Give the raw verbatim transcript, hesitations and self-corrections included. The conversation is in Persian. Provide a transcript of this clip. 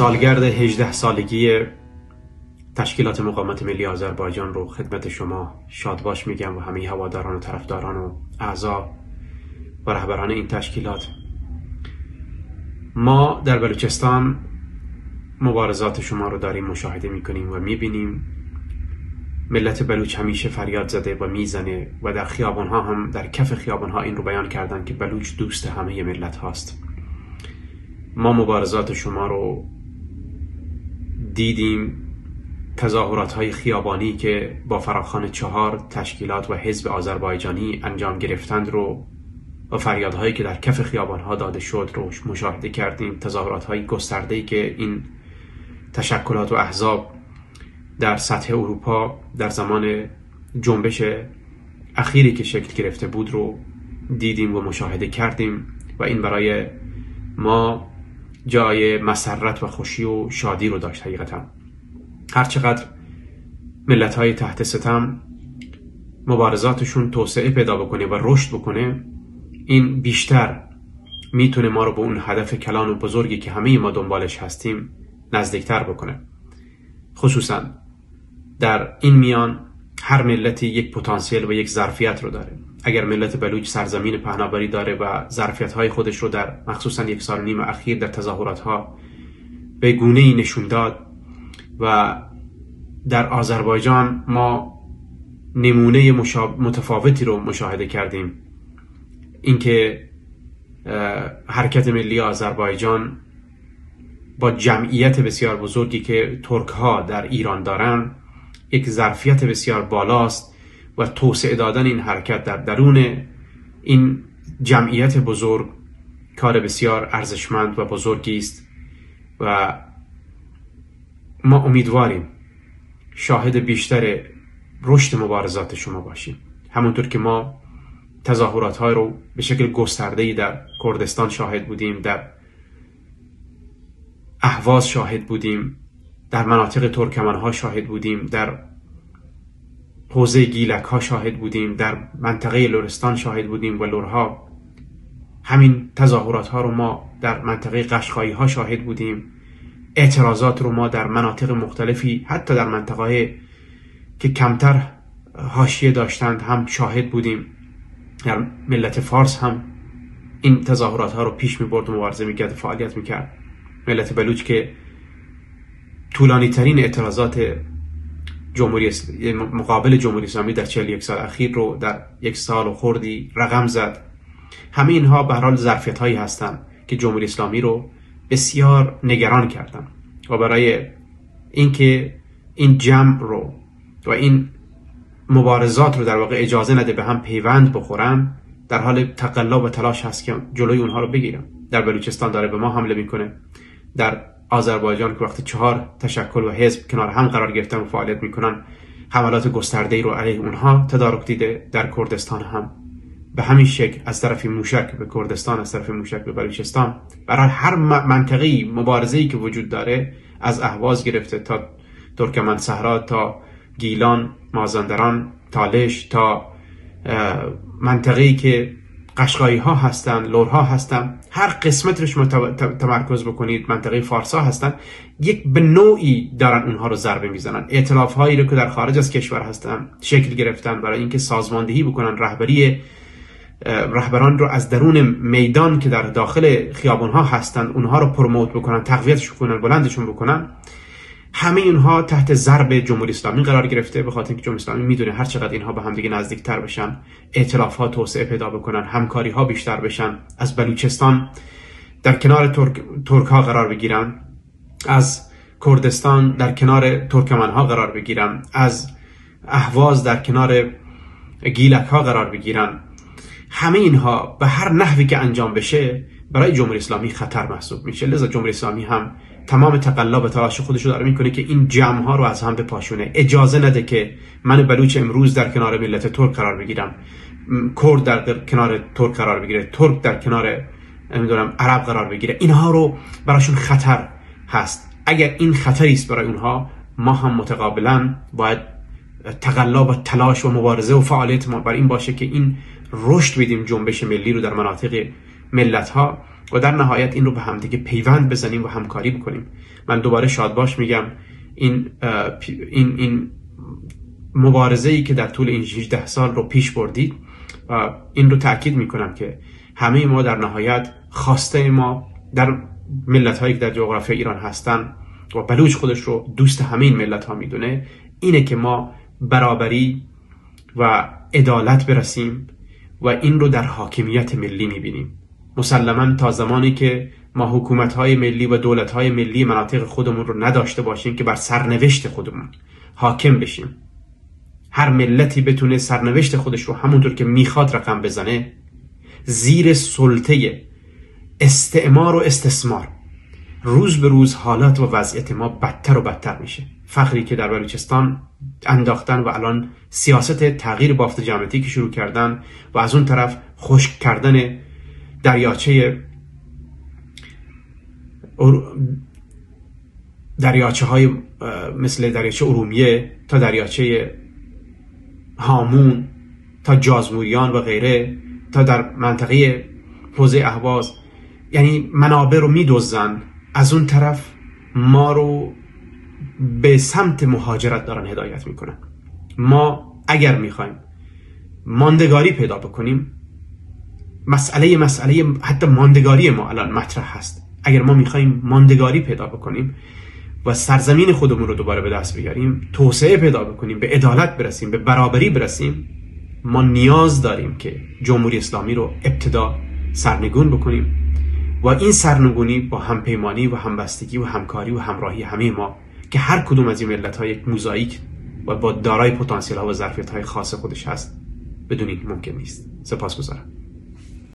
سالگرد هجده سالگی تشکیلات مقاومت ملی آذربایجان رو خدمت شما شادباش میگم و همه هواداران و طرفداران و اعضا و رهبران این تشکیلات. ما در بلوچستان مبارزات شما رو داریم مشاهده میکنیم و میبینیم. ملت بلوچ همیشه فریاد زده و میزنه و در خیابانها هم، در کف خیابانها این رو بیان کردن که بلوچ دوست همه ملت هاست. ما مبارزات شما رو دیدیم، تظاهرات های خیابانی که با فراخوان چهار تشکیلات و حزب آذربایجانی انجام گرفتند رو و فریادهایی که در کف خیابانها داده شد رو مشاهده کردیم. تظاهرات های گسترده‌ای که این تشکلات و احزاب در سطح اروپا در زمان جنبش اخیری که شکل گرفته بود رو دیدیم و مشاهده کردیم و این برای ما جای مسرت و خوشی و شادی رو داشت. حقیقتا هرچقدر ملت‌های تحت ستم مبارزاتشون توسعه پیدا بکنه و رشد بکنه، این بیشتر میتونه ما رو به اون هدف کلان و بزرگی که همه ما دنبالش هستیم نزدیکتر بکنه. خصوصا در این میان هر ملتی یک پتانسیل و یک ظرفیت رو داره. اگر ملت بلوچ سرزمین پهناوری داره و ظرفیت‌های خودش رو در مخصوصا یک سال و نیم اخیر در تظاهرات‌ها به گونه‌ای نشون داد و در آذربایجان ما نمونه متفاوتی رو مشاهده کردیم. اینکه حرکت ملی آذربایجان با جمعیت بسیار بزرگی که ترک ها در ایران دارن یک ظرفیت بسیار بالاست و توسعه دادن این حرکت در درون این جمعیت بزرگ کار بسیار ارزشمند و بزرگی است و ما امیدواریم شاهد بیشتر رشد مبارزات شما باشیم. همونطور که ما تظاهرات های رو به شکل گسترده‌ای در کردستان شاهد بودیم، در اهواز شاهد بودیم، در مناطق ترکمن ها شاهد بودیم، در حوزه گیلک ها شاهد بودیم، در منطقه لرستان شاهد بودیم و لرها. همین تظاهرات ها رو ما در منطقه قشقایی ها شاهد بودیم. اعتراضات رو ما در مناطق مختلفی، حتی در منطقه که کمتر حاشیه داشتند هم شاهد بودیم. در ملت فارس هم این تظاهرات ها رو پیش می برد و مبارزه می کرد، فعالیت می کرد. ملت بلوچ که طولانی ترین اعتراضات جمهوری مقابل جمهوری اسلامی در چهل و یک سال اخیر رو در یک سال و خردی رقم زد. همه اینها به هر حال ظرفیت هایی هستند که جمهوری اسلامی رو بسیار نگران کردن و برای اینکه این جمع رو و این مبارزات رو در واقع اجازه نده به هم پیوند بخورن، در حال تقلا و تلاش هست که جلوی اونها رو بگیرن. در بلوچستان داره به ما حمله میکنه. در آذربایجان که وقتی چهار تشکل و حزب کنار هم قرار گرفتن و فعالیت میکنن، حملات گسترده‌ای رو علیه اونها تدارک دیده. در کردستان هم به همین شکل از طرف موشک به کردستان، از طرف موشک به بلوچستان. برای هر منطقه‌ای مبارزه‌ای که وجود داره، از اهواز گرفته تا ترکمن صحرا، تا گیلان، مازندران، تالش، تا منطقه‌ای که قشقایی ها هستن، لرها هستن، هر قسمت رو شما تمرکز بکنید، منطقه فارس ها هستن، یک به نوعی دارن اونها رو ضربه میزنن. ائتلاف هایی رو که در خارج از کشور هستن شکل گرفتن برای اینکه سازماندهی بکنن، رهبری رهبران رو از درون میدان که در داخل خیابان ها هستن اونها رو پروموت بکنن، تقویتش بکنن، بلندشون بکنن. همه اینها تحت ضرب جمهوری اسلامی قرار گرفته، به خاطر اینکه جمهوری اسلامی میدونه هر چقدر اینها به هم دیگه نزدیکتر بشن، ائتلاف ها توسعه پیدا بکنن، همکاری ها بیشتر بشن، از بلوچستان در کنار ترک ترک ها قرار بگیرن، از کردستان در کنار ترکمن ها قرار بگیرن، از اهواز در کنار گیلک ها قرار بگیرن. همه اینها به هر نحوی که انجام بشه برای جمهوری اسلامی خطر محسوب میشه. لذا جمهوری اسلامی هم تمام تقلا و تلاش خودش رو داره میکنه که این جمع ها رو از هم بپاشونه، اجازه نده که من بلوچ امروز در کنار ملت ترک قرار بگیرم، کرد در کنار ترک قرار بگیره، ترک در کنار نمیدونم عرب قرار بگیره. اینها رو براشون خطر هست. اگر این خطری است برای اونها، ما هم متقابلا باید تقلا و تلاش و مبارزه و فعالیت ما بر این باشه که این رشد بدیم جنبش ملی رو در مناطق ملت ها و در نهایت این رو به همدیگه پیوند بزنیم و همکاری بکنیم. من دوباره شادباش میگم این این این مبارزه‌ای که در طول این هجده سال رو پیش بردید، این رو تأکید میکنم که همه ما در نهایت خواسته ما در ملت‌هایی که در جغرافیای ایران هستن و بلوچ خودش رو دوست همه این ملت‌ها میدونه، اینه که ما برابری و عدالت برسیم و این رو در حاکمیت ملی میبینیم. مسلماً تا زمانی که ما حکومت‌های ملی و دولت‌های ملی مناطق خودمون رو نداشته باشیم که بر سرنوشت خودمون حاکم بشیم، هر ملتی بتونه سرنوشت خودش رو همونطور که میخواد رقم بزنه، زیر سلطه استعمار و استثمار روز به روز حالات و وضعیت ما بدتر و بدتر میشه. فخری که در بلوچستان انداختن و الان سیاست تغییر بافت جمعیتی که شروع کردن و از اون طرف خشک کردن دریاچه دریاچه های مثل دریاچه ارومیه تا دریاچه هامون تا جازموریان و غیره تا در منطقه حوزه اهواز، یعنی منابع رو میدوزن، از اون طرف ما رو به سمت مهاجرت دارن هدایت میکنن. ما اگر میخوایم ماندگاری پیدا بکنیم، مسئله مسئله حتی ماندگاری ما الان مطرح هست. اگر ما میخوایم ماندگاری پیدا بکنیم و سرزمین خودمون رو دوباره به دست بیاریم، توسعه پیدا بکنیم، به عدالت برسیم، به برابری برسیم، ما نیاز داریم که جمهوری اسلامی رو ابتدا سرنگون بکنیم و این سرنگونی با همپیمانی و همبستگی و همکاری و همراهی همه ما که هر کدوم از این ملت‌ها یک موزاییک و با دارای پتانسیل‌ها و ظرفیت‌های خاص خودش هست، بدون این ممکن نیست. سپاسگزارم.